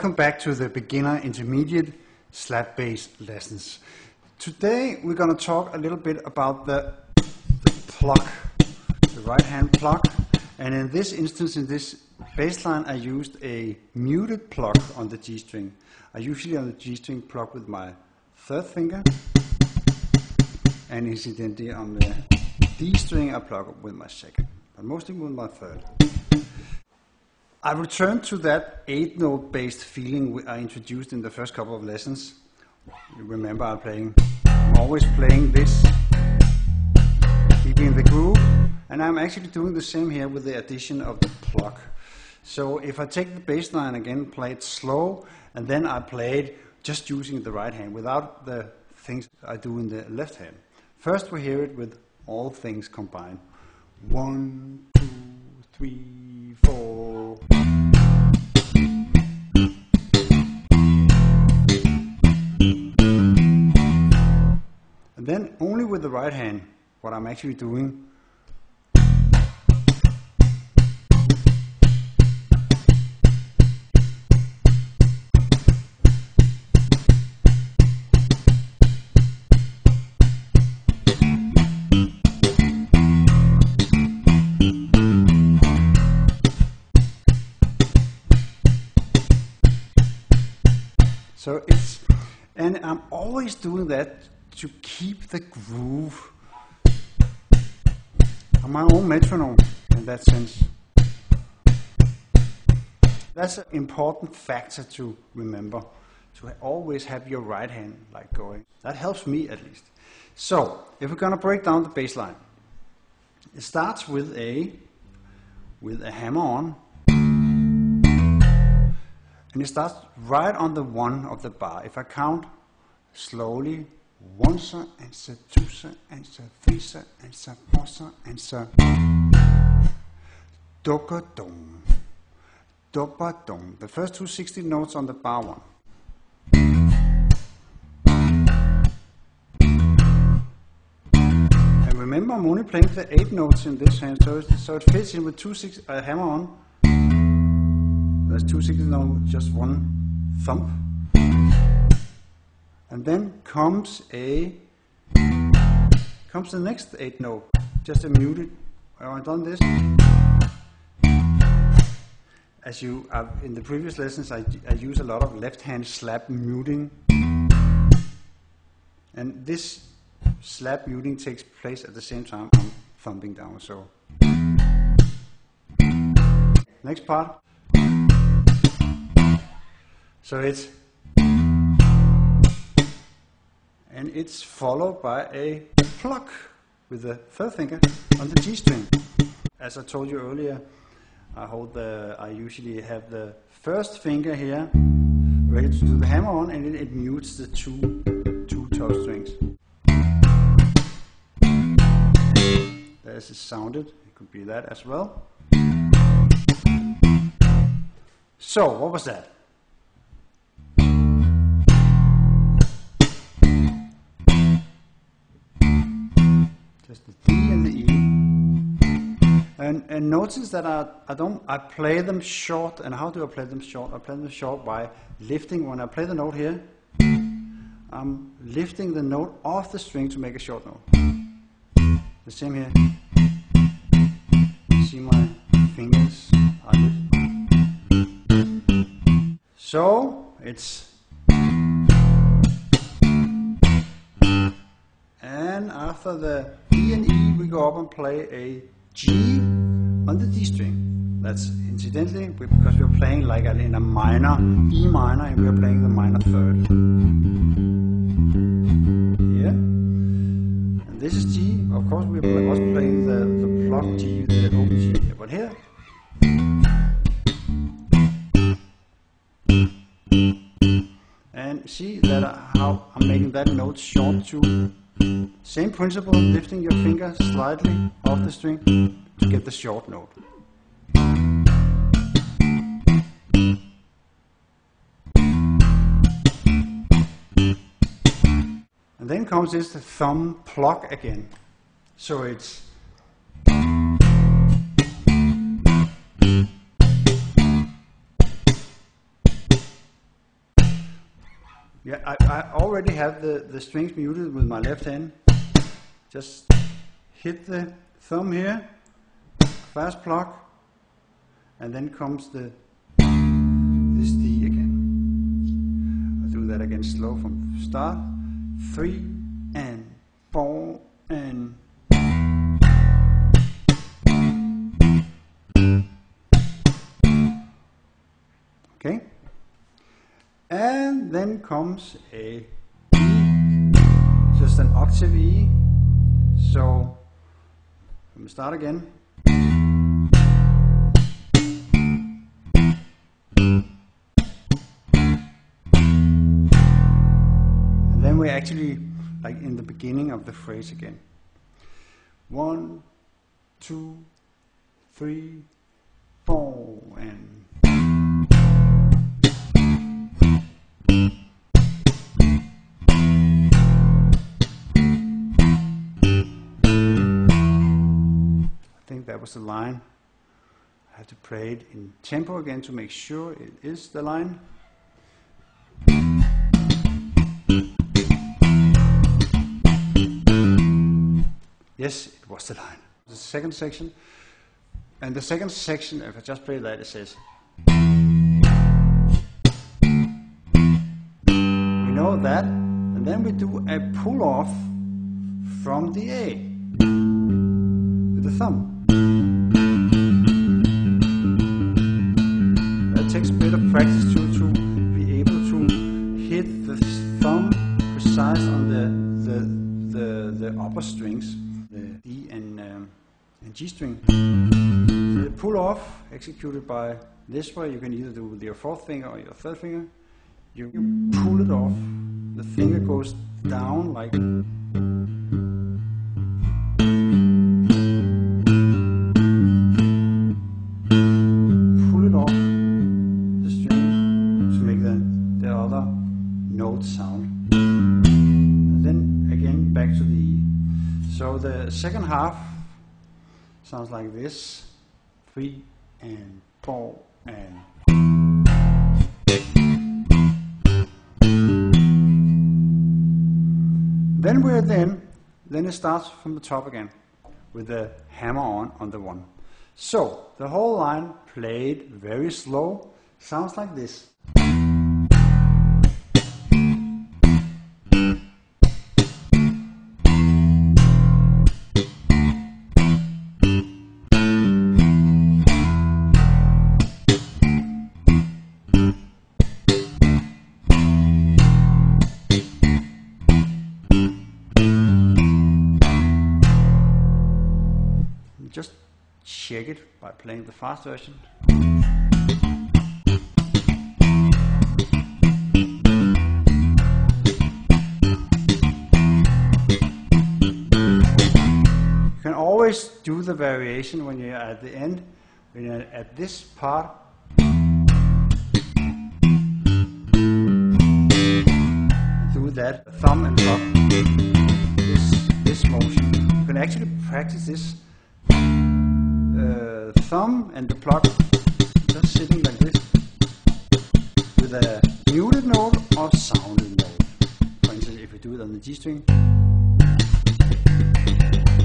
Welcome back to the beginner intermediate slap bass lessons. Today we're going to talk a little bit about the pluck, the right hand pluck, and in this instance, in this bass line, I used a muted pluck on the G string. I usually on the G string pluck with my third finger, and incidentally on the D string I pluck with my second, but mostly with my third. I returned to that 8-note based feeling I introduced in the first couple of lessons. You remember I'm always playing this, keeping the groove, and I'm actually doing the same here with the addition of the pluck. So if I take the bass line again, play it slow, and then I play it just using the right hand without the things I do in the left hand. First we hear it with all things combined. 1, 2, 3, 4. And then only with the right hand, what I'm actually doing. So and I'm always doing that to keep the groove. I'm my own metronome in that sense. That's an important factor to remember, to always have your right hand like going. That helps me at least. So, if we're going to break down the bass line, it starts with a hammer on. And it starts right on the 1 of the bar. If I count slowly, 1 sa, and sa, 2 sa, and sa, 3 sa, and sa, 4 sa, and sa. Do ga dum, do ba dum. The first 2 16 notes on the bar 1. And remember, I'm only playing the 8 notes in this hand, so it fits in with 2 6 hammer on. There's 2 16 notes, just 1 thump. And then comes the next 8 note, just a muted. I've done this. As in the previous lessons, I use a lot of left hand slap muting. And this slap muting takes place at the same time I'm thumping down. So, next part. So it's followed by a pluck with the third finger on the G string. As I told you earlier, I usually have the first finger here ready to do the hammer on, and it mutes the two toe strings. There's it sounded. It could be that as well. So what was that? Just the D and the E, and notice that I play them short. And how do I play them short? I play them short by lifting. When I play the note here, I'm lifting the note off the string to make a short note. The same here. See my fingers? I lift. So it's. And after the D and E, we go up and play a G on the D string. That's incidentally because we're playing like in a minor, E minor, and we're playing the minor third. Here. And this is G. Of course, we're also playing the pluck G, the open G here. But here. And see that how I'm making that note short too. Same principle, lifting your finger slightly off the string to get the short note. And then comes this thumb pluck again. So it's Yeah, I already have the strings muted with my left hand. Just hit the thumb here, fast pluck, and then comes this D again. I'll do that again slow from start. 3 and 4 and okay. And then comes a E, just an octave E. So let me start again. And then we're actually like in the beginning of the phrase again. 1, 2, 3, 4 and that was the line. I have to play it in tempo again to make sure it is the line. Yes, it was the line. The second section. And the second section, if I just play that, it says, we know that, and then we do a pull off from the A with the thumb. That takes a bit of practice to be able to hit the thumb precise on the upper strings, the D and G string. So the pull off executed by this way, you can either do with your fourth finger or your third finger. You pull it off, the finger goes down like sound, and then again back to the E. So the second half sounds like this: 3 and 4 and. Then it starts from the top again with the hammer on the 1. So the whole line played very slow sounds like this. Just check it by playing the fast version. You can always do the variation when you're at the end, when you're at this part. Do that thumb and pluck, this motion. You can actually practice this. Thumb and the pluck just sitting like this with a muted note or sounding note. For instance, if we do it on the G string,